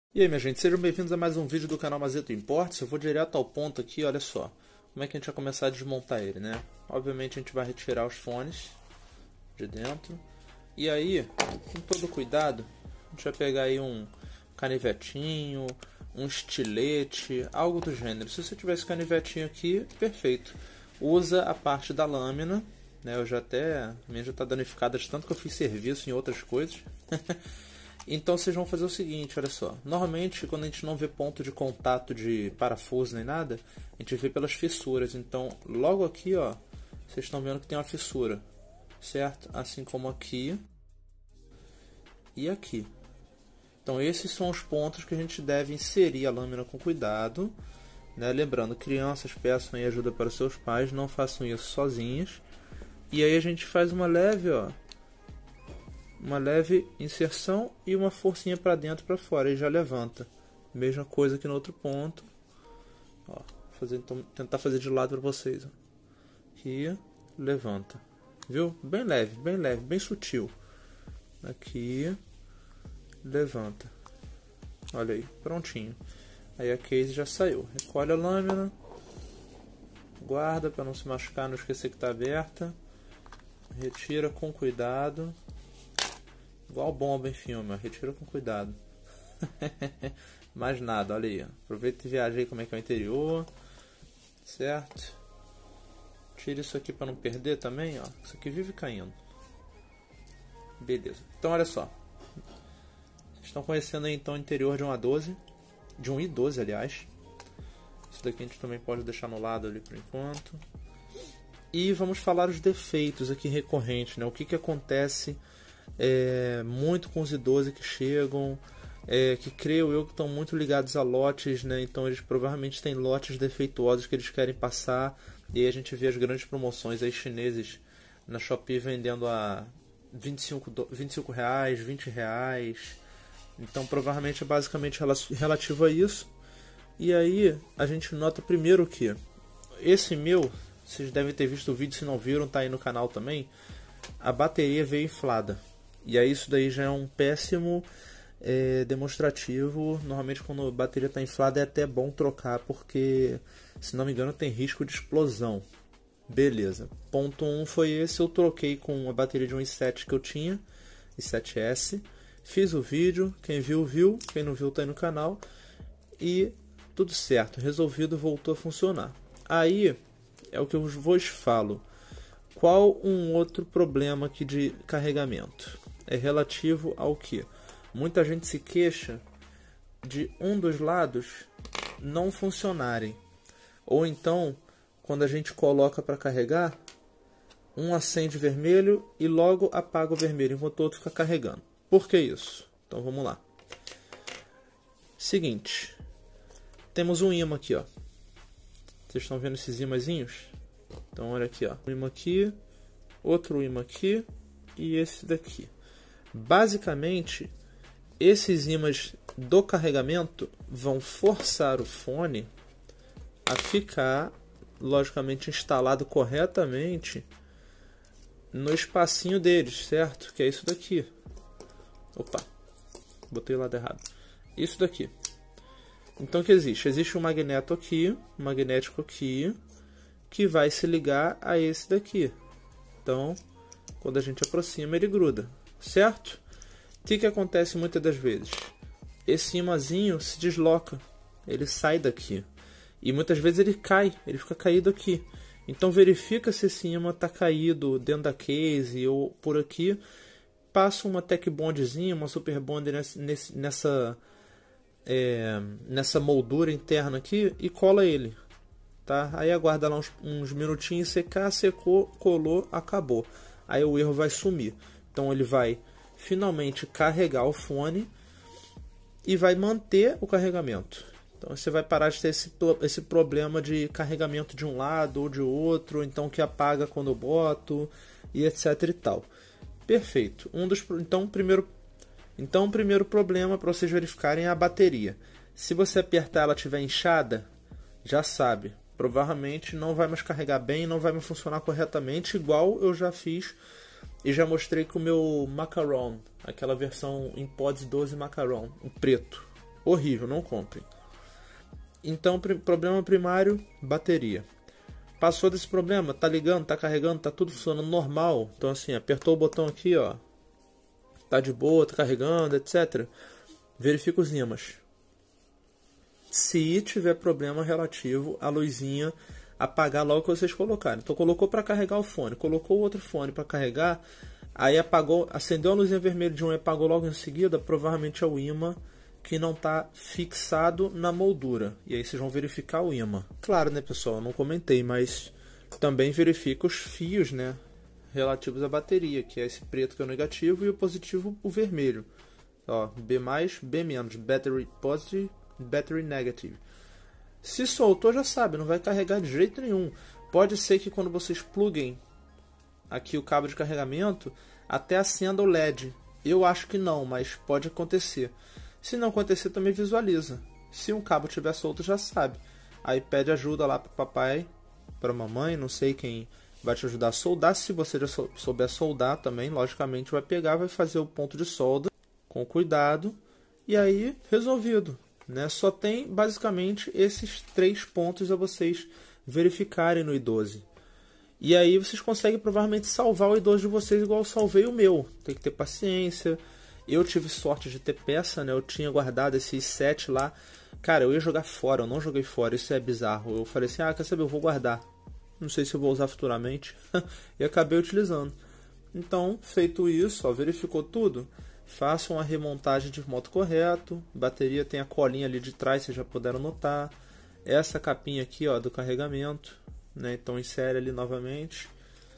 E aí, minha gente, sejam bem-vindos a mais um vídeo do canal Mazeto Imports. Eu vou direto ao ponto aqui, olha só. Como é que a gente vai começar a desmontar ele, né? Obviamente a gente vai retirar os fones de dentro. E aí, com todo cuidado, a gente vai pegar aí um canivetinho, um estilete, algo do gênero. Se você tiver esse canivetinho aqui, perfeito. Usa a parte da lâmina, né? A minha já está danificada de tanto que eu fiz serviço em outras coisas. Então vocês vão fazer o seguinte, olha só. Normalmente quando a gente não vê ponto de contato de parafuso nem nada, a gente vê pelas fissuras. Então logo aqui, ó, vocês estão vendo que tem uma fissura, certo? Assim como aqui e aqui. Então esses são os pontos que a gente deve inserir a lâmina com cuidado, né? Lembrando, crianças, peçam aí ajuda para os seus pais, não façam isso sozinhas. E aí a gente faz uma leve, ó, uma leve inserção e uma forcinha para dentro, para fora, e já levanta. Mesma coisa aqui no outro ponto. Ó, então, tentar fazer de lado para vocês. Ó. Aqui, levanta. Viu? Bem leve, bem sutil. Aqui, levanta. Olha aí, prontinho. Aí a case já saiu. Recolhe a lâmina. Guarda para não se machucar, não esquecer que está aberta. Retira com cuidado. Igual bomba em filme, retira com cuidado. Mais nada, olha aí. Aproveita e viaja aí como é que é o interior. Certo? Tira isso aqui para não perder também, ó. Isso aqui vive caindo. Beleza. Então olha só. Vocês estão conhecendo aí então o interior de um A12. De um i12, aliás. Isso daqui a gente também pode deixar no lado ali por enquanto. E vamos falar os defeitos aqui recorrentes, né? O que acontece muito com os idosos que chegam, que creio eu que estão muito ligados a lotes, né? Então eles provavelmente têm lotes defeituosos que eles querem passar, e aí a gente vê as grandes promoções aí chineses na Shopee vendendo a 25 reais, 20 reais. Então provavelmente é basicamente relativo a isso. E aí a gente nota primeiro que esse meu, vocês devem ter visto o vídeo, se não viram, tá aí no canal também, a bateria veio inflada. E aí isso daí já é um péssimo demonstrativo. Normalmente quando a bateria está inflada é até bom trocar, porque, se não me engano, tem risco de explosão. Beleza. Ponto 1 foi esse. Eu troquei com a bateria de um i7 que eu tinha, i7S. Fiz o vídeo. Quem viu, viu. Quem não viu, tá aí no canal. E tudo certo. Resolvido, voltou a funcionar. Aí é o que eu vos falo. Qual um outro problema aqui de carregamento? É relativo ao que? Muita gente se queixa de um dos lados não funcionarem. Ou então, quando a gente coloca para carregar, um acende vermelho e logo apaga o vermelho, enquanto o outro fica carregando. Por que isso? Então vamos lá. Seguinte, temos um ímã aqui, ó. Vocês estão vendo esses ímãzinhos? Então olha aqui, ó. Um ímã aqui, outro ímã aqui e esse daqui. Basicamente, esses ímãs do carregamento vão forçar o fone a ficar, logicamente, instalado corretamente no espacinho deles, certo? Que é isso daqui. Opa, botei o lado errado. Isso daqui. Então o que existe? Existe um magnético aqui, que vai se ligar a esse daqui. Então, quando a gente aproxima, ele gruda, certo? O que acontece muitas das vezes? Esse imãzinho se desloca, ele sai daqui. E muitas vezes ele cai, ele fica caído aqui. Então verifica se esse imã está caído dentro da case ou por aqui. Passa uma Tech Bondzinha, uma Super Bond nessa moldura interna aqui e cola ele. Tá? Aí aguarda lá uns minutinhos secar, secou, colou, acabou. Aí o erro vai sumir. Então ele vai finalmente carregar o fone e vai manter o carregamento. Então você vai parar de ter esse problema de carregamento de um lado ou de outro, então que apaga quando eu boto e etc e tal. Perfeito. Então o primeiro problema para vocês verificarem é a bateria. Se você apertar ela estiver inchada, já sabe, provavelmente não vai mais carregar bem, não vai mais funcionar corretamente, igual eu já fiz e já mostrei com o meu Macaron, aquela versão em Pods 12 Macaron, em preto. Horrível, não comprem. Então, problema primário, bateria. Passou desse problema, tá ligando, tá carregando, tá tudo funcionando normal. Então assim, apertou o botão aqui, ó, tá de boa, tá carregando, etc. Verifica os ímãs. Se tiver problema relativo à luzinha apagar logo que vocês colocarem. Então colocou para carregar o fone, colocou o outro fone para carregar, aí apagou, acendeu a luzinha vermelha de um e apagou logo em seguida, provavelmente é o ímã que não está fixado na moldura. E aí vocês vão verificar o ímã. Claro, né, pessoal, eu não comentei, mas também verifica os fios, né, relativos à bateria, que é esse preto que é o negativo e o positivo o vermelho. Ó, B+, B-, battery positive, battery negative. Se soltou, já sabe, não vai carregar de jeito nenhum. Pode ser que quando vocês pluguem aqui o cabo de carregamento, até acenda o LED. Eu acho que não, mas pode acontecer. Se não acontecer, também visualiza. Se um cabo estiver solto, já sabe. Aí pede ajuda lá para papai, para mamãe, não sei quem vai te ajudar a soldar. Se você já souber soldar também, logicamente vai pegar, vai fazer o ponto de solda com cuidado. E aí, resolvido. Né? Só tem basicamente esses 3 pontos a vocês verificarem no i12. E aí vocês conseguem provavelmente salvar o i12 de vocês igual eu salvei o meu. Tem que ter paciência. Eu tive sorte de ter peça, né? Eu tinha guardado esse i7 lá. Cara, eu ia jogar fora, eu não joguei fora, isso é bizarro. Eu falei assim, quer saber, eu vou guardar. Não sei se eu vou usar futuramente. E acabei utilizando. Então, feito isso, ó, verificou tudo. Façam a remontagem de moto correto. Bateria tem a colinha ali de trás, vocês já puderam notar. Essa capinha aqui, ó, do carregamento, né? Então insere ali novamente.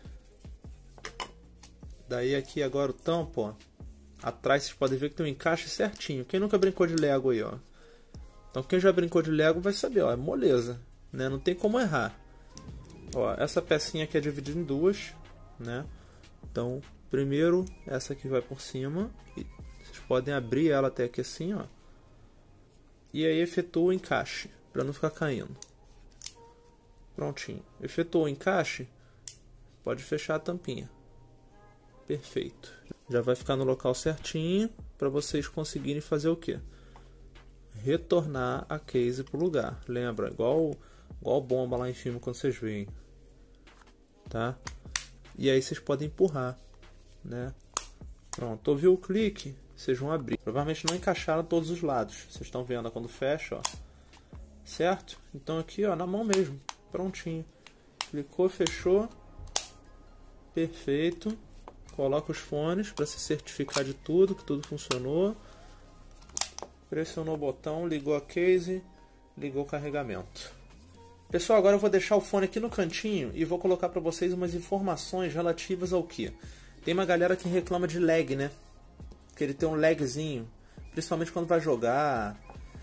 Daí aqui agora o tampo, ó. Atrás vocês podem ver que tem um encaixe certinho. Quem nunca brincou de Lego aí, ó. Então quem já brincou de Lego vai saber, ó, é moleza, né? Não tem como errar. Ó, essa pecinha aqui é dividida em duas, né? Então, primeiro essa aqui vai por cima e vocês podem abrir ela até aqui assim, ó. E aí efetua o encaixe para não ficar caindo. Prontinho. Efetuou o encaixe, pode fechar a tampinha. Perfeito. Já vai ficar no local certinho para vocês conseguirem fazer o quê? Retornar a case para o lugar. Lembra? Igual bomba lá em filme quando vocês veem. Tá? E aí vocês podem empurrar, né? Pronto. Ouviu o clique? Vocês vão abrir. Provavelmente não encaixaram todos os lados. Vocês estão vendo quando fecha, ó. Certo? Então aqui, ó, na mão mesmo. Prontinho. Clicou, fechou. Perfeito. Coloca os fones para se certificar de tudo, que tudo funcionou. Pressionou o botão, ligou a case, ligou o carregamento. Pessoal, agora eu vou deixar o fone aqui no cantinho e vou colocar para vocês umas informações relativas ao que? Tem uma galera que reclama de lag, né? Que ele tem um lagzinho, principalmente quando vai jogar.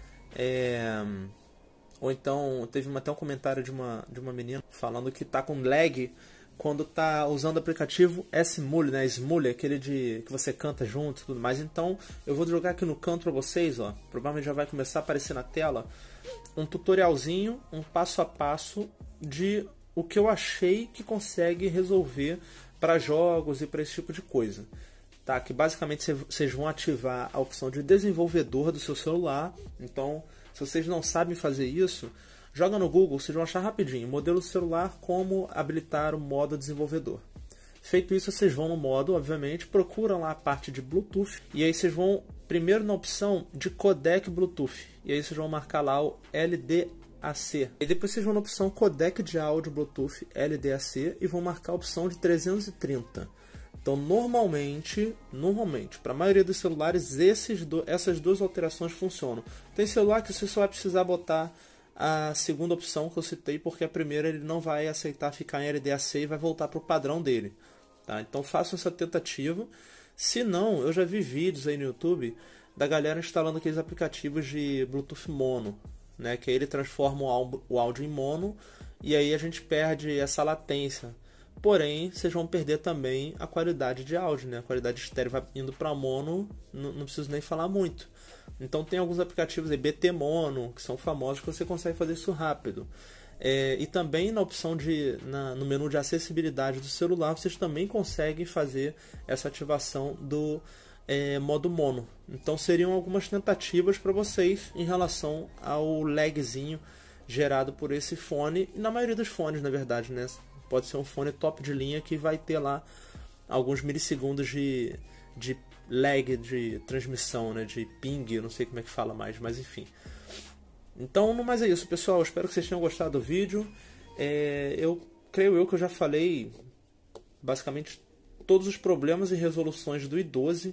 Ou então, teve até um comentário de uma menina falando que tá com lag quando tá usando o aplicativo Smule, né? Smule, aquele que você canta junto e tudo mais. Então, eu vou jogar aqui no canto para vocês, ó. Provavelmente já vai começar a aparecer na tela um tutorialzinho, um passo a passo de o que eu achei que consegue resolver para jogos e para esse tipo de coisa. Tá? Que basicamente vocês vão ativar a opção de desenvolvedor do seu celular. Então, se vocês não sabem fazer isso, joga no Google, vocês vão achar rapidinho. Modelo celular, como habilitar o modo desenvolvedor. Feito isso, vocês vão no modo, obviamente, procuram lá a parte de Bluetooth. E aí vocês vão primeiro na opção de codec Bluetooth. E aí vocês vão marcar lá o LDAC. E depois vocês vão na opção codec de áudio Bluetooth LDAC e vão marcar a opção de 330. Então, normalmente, para a maioria dos celulares, essas duas alterações funcionam. Tem celular que você só vai precisar botar a segunda opção que eu citei, porque a primeira ele não vai aceitar ficar em LDAC e vai voltar para o padrão dele. Tá? Então façam essa tentativa. Se não, eu já vi vídeos aí no YouTube da galera instalando aqueles aplicativos de Bluetooth mono, né? Que aí ele transforma o áudio em mono e aí a gente perde essa latência. Porém, vocês vão perder também a qualidade de áudio, né? A qualidade estéreo vai indo para mono, não preciso nem falar muito. Então tem alguns aplicativos aí, BT Mono, que são famosos, que você consegue fazer isso rápido. E também na opção no menu de acessibilidade do celular, vocês também conseguem fazer essa ativação do modo mono. Então seriam algumas tentativas para vocês em relação ao lagzinho gerado por esse fone, e na maioria dos fones, na verdade, né? Pode ser um fone top de linha que vai ter lá alguns milissegundos de lag de transmissão, né? De ping, eu não sei como é que fala mais, mas enfim. Então, no mais é isso, pessoal. Espero que vocês tenham gostado do vídeo. Eu creio que eu já falei basicamente todos os problemas e resoluções do i12.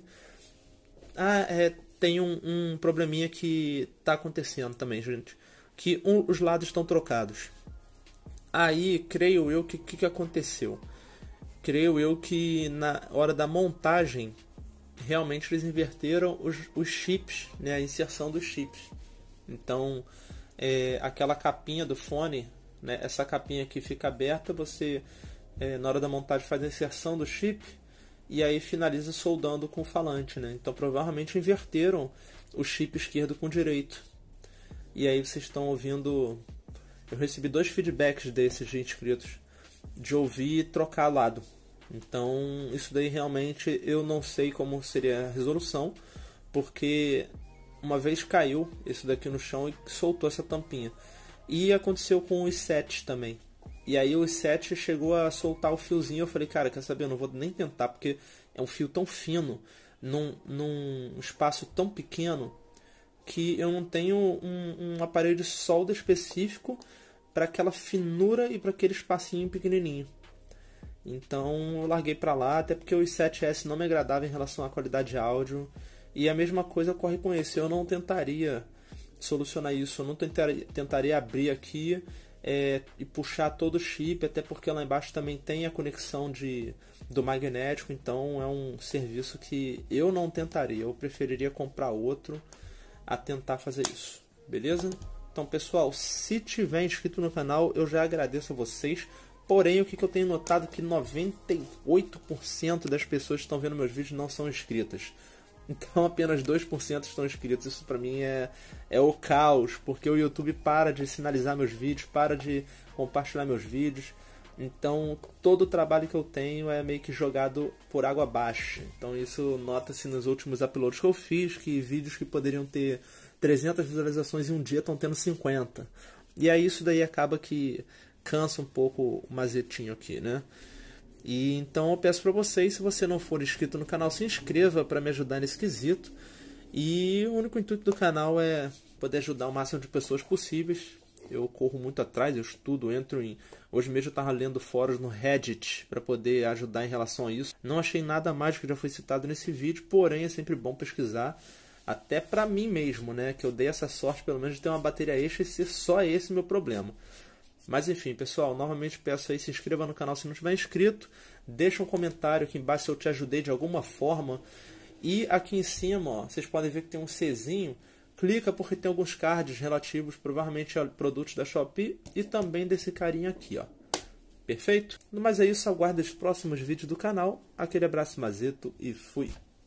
Tem um probleminha que está acontecendo também, gente. Que os lados estão trocados. Aí, creio eu que aconteceu? Creio eu que na hora da montagem, realmente eles inverteram os chips, né? A inserção dos chips. Então, aquela capinha do fone, né? Essa capinha aqui fica aberta, você, na hora da montagem, faz a inserção do chip e aí finaliza soldando com o falante, né? Então, provavelmente inverteram o chip esquerdo com o direito. E aí vocês estão ouvindo... Eu recebi 2 feedbacks desses de inscritos de ouvir e trocar lado. Então, isso daí realmente eu não sei como seria a resolução, porque uma vez caiu isso daqui no chão e soltou essa tampinha. E aconteceu com o i7 também. E aí o i7 chegou a soltar o fiozinho. Eu falei, cara, quer saber? Eu não vou nem tentar, porque é um fio tão fino, num espaço tão pequeno, que eu não tenho um aparelho de solda específico para aquela finura e para aquele espacinho pequenininho. Então eu larguei para lá, até porque o i7S não me agradava em relação à qualidade de áudio. E a mesma coisa ocorre com esse. Eu não tentaria solucionar isso, eu não tentaria abrir aqui e puxar todo o chip, até porque lá embaixo também tem a conexão do magnético. Então é um serviço que eu não tentaria, eu preferiria comprar outro a tentar fazer isso, beleza? Então, pessoal, se tiver inscrito no canal, eu já agradeço a vocês. Porém, o que eu tenho notado é que 98% das pessoas que estão vendo meus vídeos não são inscritas. Então, apenas 2% estão inscritos. Isso pra mim é o caos, porque o YouTube para de sinalizar meus vídeos, para de compartilhar meus vídeos. Então, todo o trabalho que eu tenho é meio que jogado por água abaixo. Então, isso nota-se nos últimos uploads que eu fiz, que vídeos que poderiam ter 300 visualizações em um dia estão tendo 50. E aí isso daí acaba que cansa um pouco o mazetinho aqui, né? E então eu peço para vocês, se você não for inscrito no canal, se inscreva para me ajudar nesse quesito. E o único intuito do canal é poder ajudar o máximo de pessoas possíveis. Eu corro muito atrás, eu estudo, Hoje mesmo eu estava lendo fóruns no Reddit para poder ajudar em relação a isso. Não achei nada mais que já foi citado nesse vídeo, porém é sempre bom pesquisar. Até para mim mesmo, né? Que eu dei essa sorte pelo menos de ter uma bateria extra e ser só esse meu problema. Mas enfim, pessoal, novamente peço aí, se inscreva no canal se não tiver inscrito. Deixa um comentário aqui embaixo se eu te ajudei de alguma forma. E aqui em cima, ó, vocês podem ver que tem um Czinho. Clica porque tem alguns cards relativos provavelmente a produtos da Shopee e também desse carinha aqui, ó. Perfeito? Mas é isso, aguardo os próximos vídeos do canal. Aquele abraço mazeto e fui!